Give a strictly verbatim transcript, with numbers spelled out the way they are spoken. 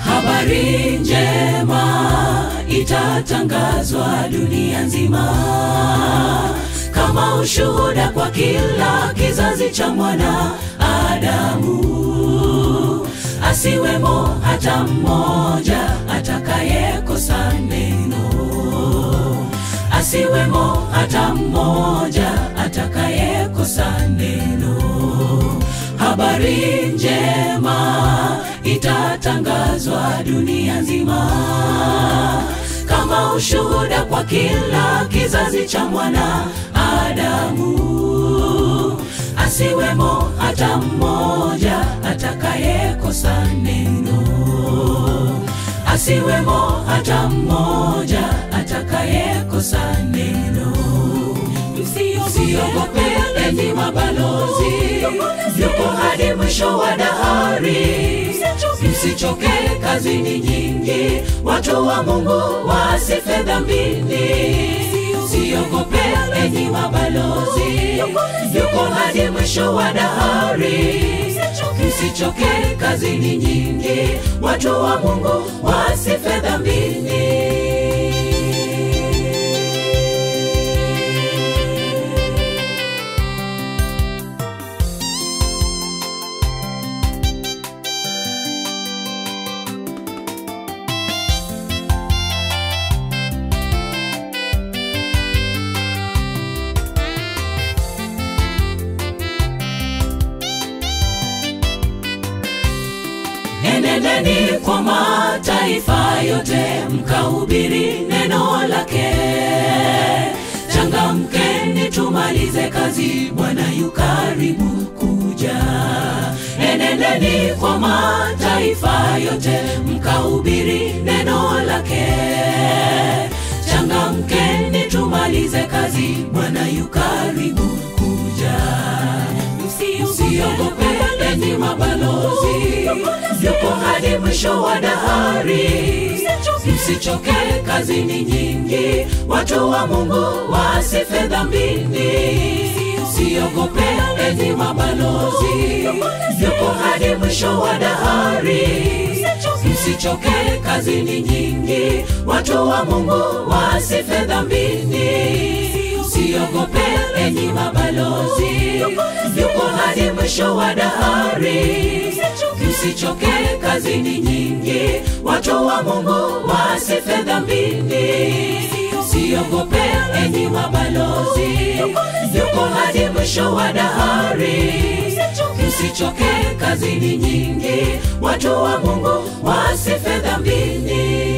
Habari njema itatangazwa dunia nzima, kama ushuhuda kwa kila kizazi cha mwana Adamu. Asiwemo hata mmoja atakayekosa neno, asiwemo hata mmoja atakayekosa neno. Habari njema itatangazwa dunia nzima, kama ushuhuda kwa kila kizazi cha mwana Adamu. Asiwemo hata mmoja atakayekosa neno, asiwemo hata mmoja atakayekosa neno. Msiogope enyi mabalozi, yuko hadi mwisho wa dahari. Msichoke, kazi ni nyingi, watu wa Mungu wasife dhambini. Msiogope enyi mabalozi, yuko hadi mwisho wa dahari. Msichoke, kazi ni nyingi, watu wa Mungu wasife dhambini. Enendeni kwa mataifa yote, mkahubiri neno lake. Changamkeni tumalize kazi, Bwana yu karibu kuja. Enendeni kwa mataifa yote, mkahubiri neno lake. Changamkeni tumalize kazi, Bwana yu karibu kuja. Msiogope enyi mabalozi, yuko hadi mwisho wa dahari. Msichoke, kazi ni nyingi, watu wa Mungu wasife dhambini. Msiogope enyi mabalozi, yuko hadi mwisho wa dahari. Msichoke, kazi ni nyingi, watu wa Mungu wasife dhambini. Msiogope enyi mabalozi, yuko hadi mwisho wa dahari. Msichoke, kazi ni nyingi, watu wa Mungu wasife dhambini. Msiogope enyi mabalozi, yuko hadi mwisho wa dahari. Msichoke, kazi ni nyingi, watu wa Mungu wasife dhambini.